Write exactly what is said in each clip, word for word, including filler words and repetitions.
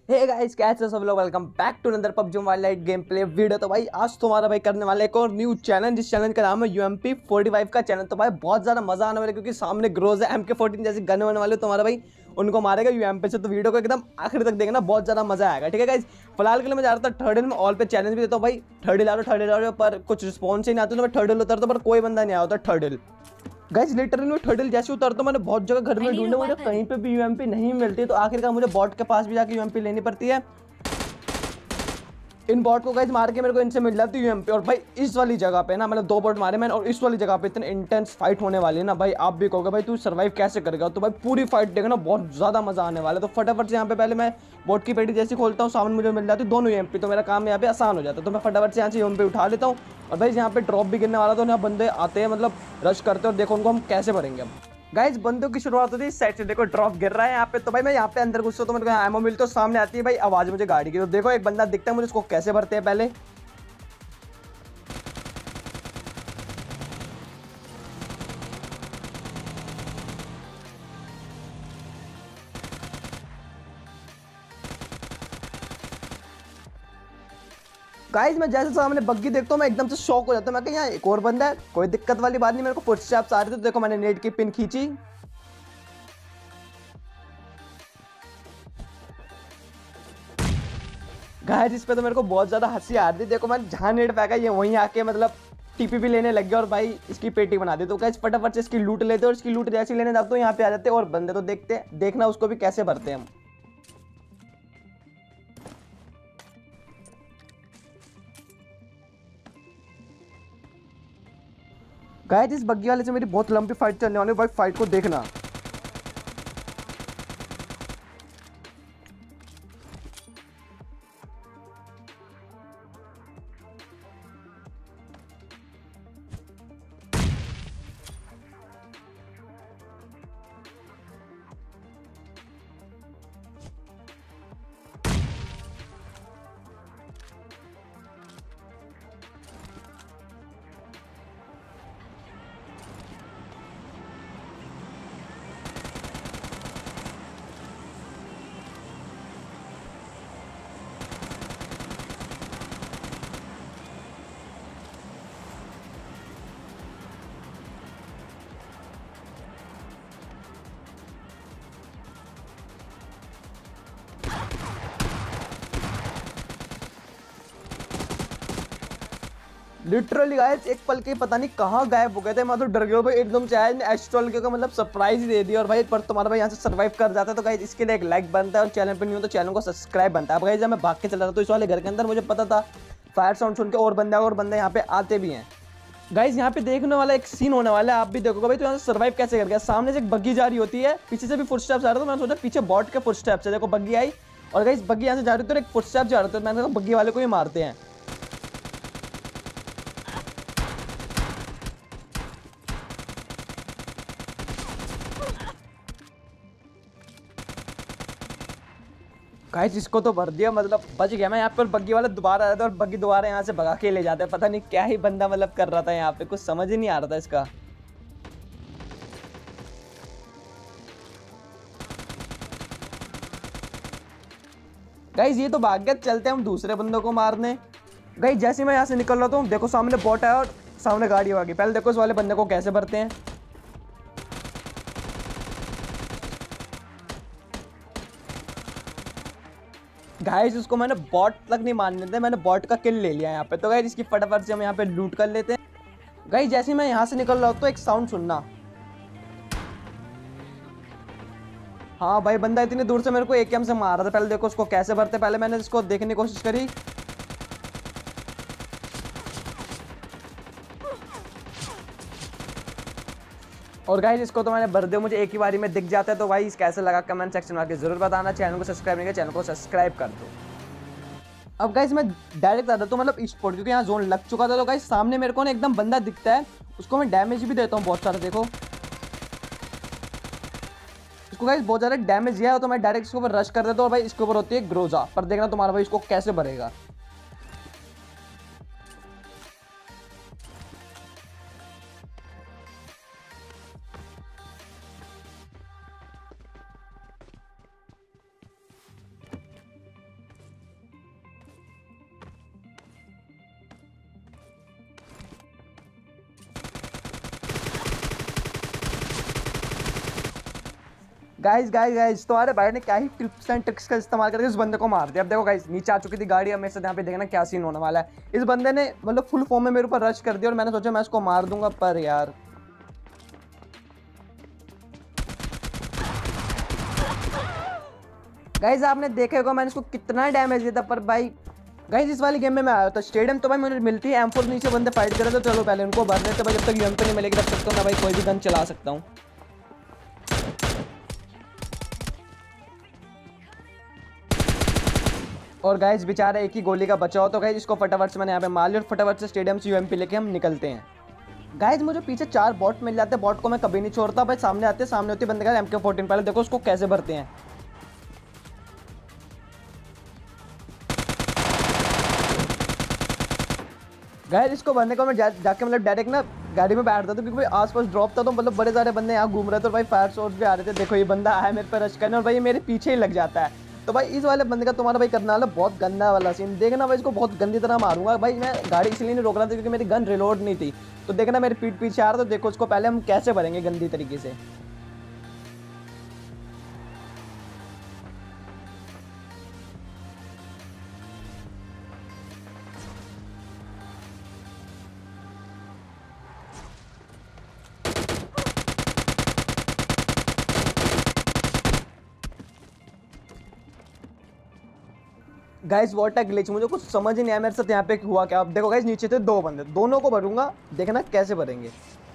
Hey guys, कैसे हो सब लोग। Welcome back to another PUBG mobile lite game play video. तो भाई आज तुम्हारा भाई करने वाला एक और न्यू चैलेंज। जिस चैलेंज का नाम है यूएमपी फोर्टी फाइव का चैलेंज। तो भाई बहुत ज़्यादा मजा आने वाला है क्योंकि सामने ग्रोज है, एम के फोर्टीन जैसी गन होने वाले तुम्हारा भाई उनको मारेगा यूएमपी से। तो वीडियो को एकदम आखिर तक देखना, बहुत ज़्यादा मजा आएगा। ठीक है गाइस, फिलहाल के लिए मैं जा रहा था थर्ड में ऑल पे चैलेंज भी देता हूँ भाई। थर्ड हिल आ रहा थर्ड हिल आ रहा पर कुछ रिस्पॉन्स ही नहीं आता। तो मैं थर्ड हिल उतरता पर कोई बंदा नहीं आया होता थर्ड हिल। गाइस लिटरली मैं थर्ड हिल जैसे उतरता मैंने बहुत जगह घर में ढूंढे, मुझे कहीं पे भी यूएमपी नहीं मिलती। तो आखिरकार मुझे बॉट के पास भी जाके यूएमपी लेनी पड़ती है। इन बॉट को गाइस मार के मेरे को इनसे मिल जाती है यूएमपी। और भाई इस वाली जगह पे ना मतलब दो बॉट मारे मैंने, और इस वाली जगह पे इतनी इंटेंस फाइट होने वाली है ना भाई, आप भी कहोगे भाई तू सर्वाइव कैसे करेगा। तो भाई पूरी फाइट देखना, बहुत ज़्यादा मजा आने वाला है। तो फटाफट से यहाँ पे पहले मैं बॉट की पेटी जैसी खोलता हूँ, सामने मुझे मिल जाती है दोनों यूएमपी। तो मेरा काम यहाँ पे आसान हो जाता है। तो मैं फटाफट से यहाँ से यूएमपी उठा लेता हूँ। और भाई यहाँ पे ड्रॉप भी गिरने वाला, तो यहाँ बंदे आते हैं मतलब रश करते हैं। और देखो उनको हम कैसे भरेंगे। अब गाइस बंदों की शुरुआत होती है इस साइड से, देखो ड्रॉप गिर रहा है यहाँ पे। तो भाई मैं यहाँ पे अंदर घुसता हूँ तो मेरे को यहाँ एमो मिलता है, सामने आती है भाई आवाज मुझे गाड़ी की। तो देखो एक बंदा दिखता है मुझे, उसको कैसे भरते हैं पहले। गाइस मैं जैसे सामने बग्गी देखता हूँ मैं एकदम से शॉक हो जाता हूँ। मैं कहीं यहाँ एक और बंदा है, कोई दिक्कत वाली बात नहीं। मेरे को फुटस्टेप्स आ रहे थे तो देखो मैंने नेट की पिन खींची। गाइस इस पे तो मेरे को बहुत ज्यादा हंसी आ रही थी। देखो मैंने जहाँ नेट फेंका ये वहीं आके मतलब टीपी भी लेने लग गया और भाई इसकी पेटी बना दी। तो गाइस फटाफट से इसकी लूट लेते और इसकी लूट जैसे लेने जाते हो यहाँ पे आ जाते और बंदे तो देखते देखना उसको भी कैसे भरते हैं हम। गाइस इस बग्गी वाले से मेरी बहुत लंबी फाइट चलने वाली है भाई, फाइट को देखना। लिटरली गाइस एक पल के पता नहीं कहाँ गायब हो गए थे। मैं तो डर गया भाई एकदम से आया एस्ट्रोल के मतलब सरप्राइज ही दे दिया। और भाई पर तुम्हारा भाई यहाँ से सर्वाइव कर जाता है। तो गाइस इसके लिए एक लाइक बनता है और चैनल पर नहीं हो तो चैनल को सब्सक्राइब बनता है। अब गाइस जब मैं भाग के चला था तो इस वाले घर के अंदर मुझे पता था फायर साउंड सुन के और बंदे और बंदे यहाँ पे आते भी हैं। गाइस यहाँ पे देखने वाला एक सीन होने वाला है, आप भी देखोगे भाई। तो यहाँ से सर्वाइव कैसे कर गया। सामने से एक बग्गी जा रही होती है, पीछे से भी फुटस्टेप्स आ रहे थे। तो मैंने सोचा पीछे बॉट के फुटस्टेप्स है। देखो बग्गी आई और गाइस बग्गी यहाँ से जा रही थी और एक फुटस्टेप जा रहे थे। मैंने कहा बग्गी वाले को ही मारते हैं। गाइस इसको तो भर दिया, मतलब बच गया मैं यहाँ पर। बग्गी वाला दोबारा आया था और बग्गी दोबारा यहाँ से भगा के ले जाते हैं। पता नहीं क्या ही बंदा मतलब कर रहा था यहाँ पे, कुछ समझ ही नहीं आ रहा था इसका। गाइस ये तो भाग गया, चलते हैं हम दूसरे बंदों को मारने। गाइस जैसे मैं यहाँ से निकल रहा था देखो सामने बॉट आया और सामने गाड़ी आ गई। पहले देखो इस वाले बंदे को कैसे भरते हैं। गाइस उसको मैंने बॉट तक नहीं मारने थे, मैंने बॉट का किल ले लिया यहाँ पे। तो गाइस इसकी फटाफट से हम यहाँ पे लूट कर लेते हैं। गाइस जैसे मैं यहाँ से निकल रहा हूँ तो एक साउंड सुनना। हाँ भाई बंदा इतनी दूर से मेरे को एकेएम से मार रहा था। पहले देखो उसको कैसे भरते, पहले मैंने इसको देखने की कोशिश करी। और गाइस इसको तो मैंने भर दिया, मुझे एक ही बारी में दिख जाता है। तो भाई कैसे लगा कमेंट सेक्शन में आके जरूर बताना। चैनल को सब्सक्राइब नहीं किया चैनल को सब्सक्राइब कर दो। अब गाइस मैं डायरेक्ट आता तो मतलब स्पॉट, क्योंकि यहाँ जोन लग चुका था। तो गाइस सामने मेरे को ना एकदम बंदा दिखता है, उसको मैं डैमेज भी देता हूँ बहुत सारा। देखो इसको गाइस बहुत ज़्यादा डैमेज दिया है तो मैं डायरेक्ट इसके ऊपर रश कर देता हूँ। और भाई इसके ऊपर होती है ग्रोजा, पर देखना तुम्हारा भाई इसको कैसे भरेगा। गाइस गाइस गाइस तुम्हारे भाई ने क्या ही टिप्स एंड ट्रिक्स का इस्तेमाल करके इस बंदे को मार दिया। अब देखो गाइस नीचे आ चुकी थी गाड़ी, अब मेरे साथ यहाँ पे देखना क्या सीन होने वाला है। इस बंदे ने मतलब फुल फॉर्म में मेरे ऊपर रश कर दिया और मैंने सोचा मैं इसको मार दूंगा, पर यार गाइस आपने देखा होगा मैंने इसको कितना डैमेज दिया था। पर भाई गाइस इस वाली गेम में मैं आया था स्टेडियम, तो भाई मुझे मिलती है एम फोर, नीचे बंदे फाइट करे तो चलो पहले उनको भर देते भाई, जब तक यूएम पे नहीं मिलेगी तब तक तो मैं भाई कोई भी गन चला सकता हूँ। और गाइस बेचारा एक ही गोली का बचा हो, तो गाइस इसको फटाफट से मैंने यहाँ पे मार लिया और फटाफट से स्टेडियम से यूएमपी लेके हम निकलते हैं। गाइस मुझे पीछे चार बॉट मिल जाते हैं, बॉट को मैं कभी नहीं छोड़ता भाई। सामने आते हैं, सामने होती है बंदे का एम के फोर्टीन, पहले देखो उसको कैसे भरते हैं। गाइस इसको भरने को मैं जा, जाके मतलब डायरेक्ट ना गाड़ी में बैठता था, क्योंकि भाई आसपास ड्रॉप था तो मतलब बड़े सारे बंदे यहाँ घूम रहे थे और भाई फायर सोर्स भी आ रहे थे। देखो ये बंदा आया मेरे पर रश करने और भाई ये मेरे पीछे ही लग जाता है। तो भाई इस वाले बंदे का तुम्हारा भाई करने वाला बहुत गंदा वाला सीन देखना भाई, इसको बहुत गंदी तरह मारूंगा भाई। मैं गाड़ी इसलिए नहीं रोक रहा था क्योंकि मेरी गन रिलोड नहीं थी, तो देखना मेरे पीठ पीछे आ रहा, तो देखो उसको पहले हम कैसे भरेंगे गंदी तरीके से। गाइस वाटर ग्लिच, मुझे कुछ समझ ही नहीं आया मेरे साथ यहाँ पे हुआ क्या। अब देखो गाइस नीचे थे दो बंदे, दोनों को भरूंगा, देखना कैसे भरेंगे।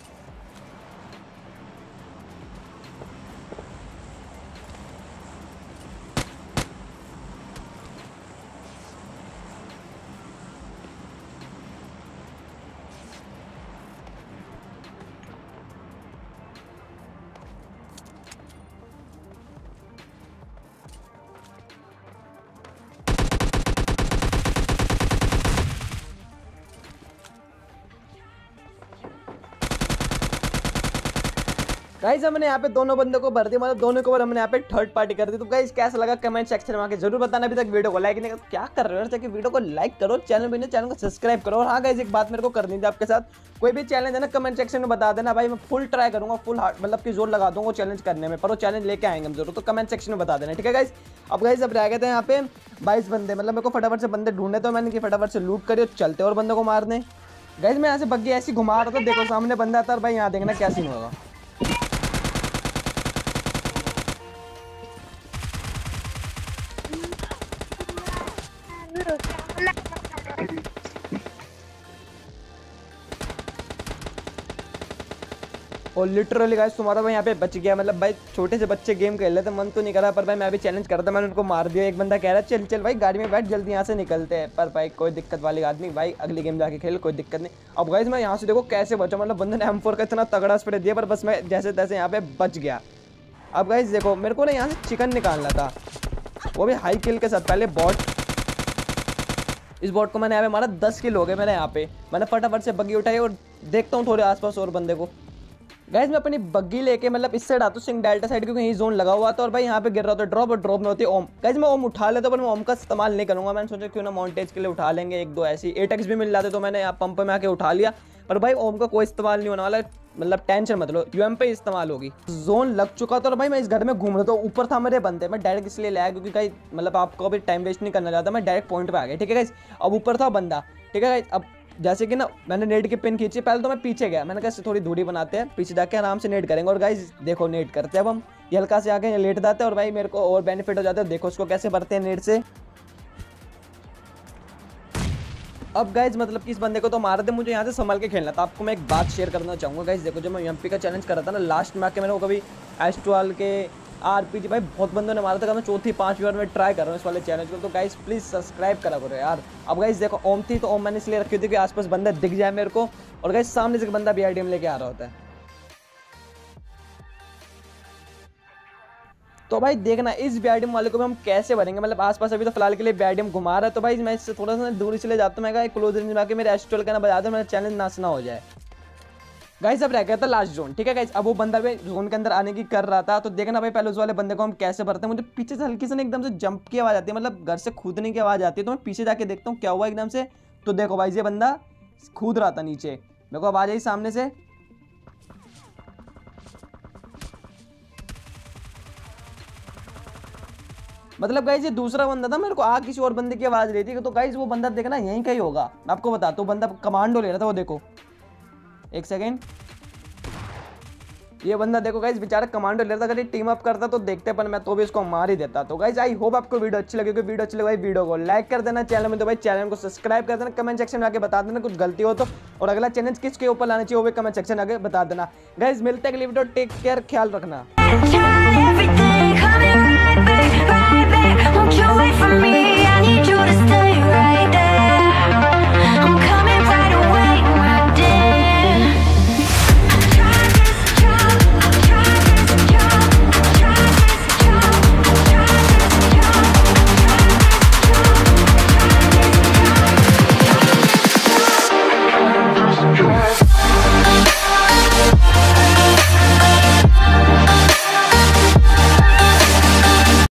गाइस हमने यहाँ पे दोनों बंदों को भर दिया, मतलब दोनों को हमने यहाँ पे थर्ड पार्टी कर दी। तो गाइस कैसा लगा कमेंट सेक्शन में आके जरूर बताना। अभी तक वीडियो को लाइक नहीं करो, क्या कर रहे हो, जाके वीडियो को लाइक करो, चैनल भी नहीं चैनल को सब्सक्राइब करो। और हाँ गाइस एक बात मेरे को करनी थी आपके साथ, कोई भी चैलेंज है ना कमेंट सेक्शन में बता देना भाई, मैं फुल ट्राई करूंगा, फुल मतलब की जोर लगा दूंगा चैलेंज करने में, पर वो चैलेंज लेके आएंगे हम जरूर, तो कमेंट सेक्शन में बता देना ठीक है गाइस। अब गाइस अब रह गए थे यहाँ पे बाईस बंदे, मतलब मेरे को फटाफट से बंदे ढूंढने, तो मैंने फटाफट से लूट करी और चलते और बंदों को मारने। गाइस मैं यहाँ से बग्गी ऐसी घुमा रहा था, देखो सामने बंदा था और भाई यहाँ देखना क्या सीन होगा। और लिटरली गाइस तुम्हारा भाई यहाँ पे बच गया, मतलब भाई छोटे से बच्चे गेम खेल रहे थे, मन तो नहीं करा, पर भाई मैं भी चैलेंज कर रहा था, मैंने उनको मार दिया। एक बंदा कह रहा है चल चल भाई गाड़ी में बैठ जल्दी यहाँ से निकलते हैं, पर भाई कोई दिक्कत वाली बात नहीं भाई, अगली गेम जाके खेल कोई दिक्कत नहीं। अब गाइस मैं यहाँ से देखो कैसे बचा, मतलब बंदे ने एम फोर का इतना तगड़ा स्प्रे दिया, पर बस मैं जैसे तैसे यहाँ पे बच गया। अब गाइस देखो मेरे को ना यहाँ से चिकन निकालना था, वो भी हाई किल के साथ। पहले बॉट, इस बॉट को मैंने यहाँ पे मारा, दस किल हो गए मेरे यहाँ पे। मैंने फटाफट से बग्गी उठाई और देखता हूँ थोड़े आसपास और बंदे को। गाइस मैं अपनी बग्गी लेके मतलब इस साइड आता हूँ, सिंह डेल्टा साइड, क्योंकि यही जोन लगा हुआ था और भाई यहाँ पे गिर रहा था ड्रॉप, और ड्रॉप में होती है ओम। गाइस मैं ओम उठा लेता, पर मैं ओम का इस्तेमाल नहीं करूँगा। मैंने सोचा क्यों ना माउंटेज के लिए उठा लेंगे, एक दो ऐसी एट एक्स भी मिल जाते, तो मैंने यहाँ पंप में आके उठा लिया। पर भाई ओम का कोई इस्तेमाल नहीं होने वाला, मतलब टेंशन मत लो, यूएम पे इस्तेमाल होगी। जोन लग चुका था और भाई मैं इस घर में घूम रहा था, ऊपर था मेरे बंदे, मैं डायरेक्ट इसलिए लाया क्योंकि गाइस मतलब आपको अभी टाइम वेस्ट नहीं करना चाहता, मैं डायरेक्ट पॉइंट पे आ गया ठीक है गाइस। अब ऊपर था बंदा ठीक है गाइस। अब जैसे कि ना मैंने नेट की पिन खींची, पहले तो मैं पीछे गया, मैंने कहा थोड़ी दूरी बनाते हैं, पीछे जाके आराम से नेट करेंगे। और गाइस देखो नेट करते हैं अब हम, ये हल्का से आगे लेट जाते हैं और भाई मेरे को और बेनिफिट हो जाता है। देखो उसको कैसे भरते हैं नेट से। अब गाइज मतलब कि इस बंदे को तो मार दे, मुझे यहाँ से संभल के खेलना था। आपको मैं एक बात शेयर करना चाहूँगा गाइज, देखो जब मैं यूएमपी का चैलेंज कर रहा था ना, लास्ट में आके मैंने वो कभी एस ट्वेल्व के आरपीजी भाई बहुत बंदों ने मारा था, मैं चौथी पांचवी बार में ट्राई कर रहा हूँ इस वाले चैलेंज को, तो गाइज प्लीज सब्सक्राइब करा करो यार। अब गाइज देखो ओम थी, तो ओम मैंने इसलिए रखी थी कि आसपास बंदा दिख जाए मेरे को, और गाइज सामने से बंदा बी आई डी एम लेके आ रहा होता है। तो भाई देखना इस बीआरडीएम वाले को भी हम कैसे भरेंगे, मतलब आसपास अभी तो फिलहाल के लिए बीआरडीएम घुमा रहा है, तो भाई मैं इससे थोड़ा सा दूर चले जाता हूँ, मैं क्लोज रेंज में आके मेरे एस्ट्रोल का ना बजा दो, मेरा चैलेंज नाश ना हो जाए। गाइस अब रह गया था लास्ट जोन ठीक है गाइस। अब वो बंदा भी जोन के अंदर आने की कर रहा था, तो देखना भाई पहले उस वाले बंदे को हम कैसे भरते हैं। मुझे पीछे से हल्की से ना एकदम से जंप की आवाज आती है, मतलब घर से कूदने की आवाज आती है, तो मैं पीछे जाके देखता हूँ क्या हुआ एकदम से। तो देखो भाई ये बंदा कूद रहा था नीचे, मेरे को आवाज आई सामने से। मतलब गाइज ये दूसरा बंदा था, मेरे को आ किसी और बंदे की आवाज रही थी। तो गाइज वो बंदा देखना यहीं का ही होगा, मैं आपको बताता हूँ। बंदा कमांडो ले रहा था वो, देखो एक सेकेंड, ये बंदा देखो गाइज बेचारा कमांडो ले रहा था। अगर ये टीम अप करता तो देखते, पर मैं तो भी इसको मार ही देता। तो गाइज आई होप आपको वीडियो अच्छी लगी। वीडियो अच्छी लगी भाई वीडियो को लाइक कर देना, चैनल में तो भाई चैनल को सब्सक्राइब कर देना, कमेंट सेक्शन में आके बता देना कुछ गलती हो तो, और अगला चैलेंज किसके ऊपर लाना चाहिए वो भी कमेंट सेक्शन आके बता देना। गाइज मिलते हैं अगली वीडियो, टेक केयर, ख्याल रखना।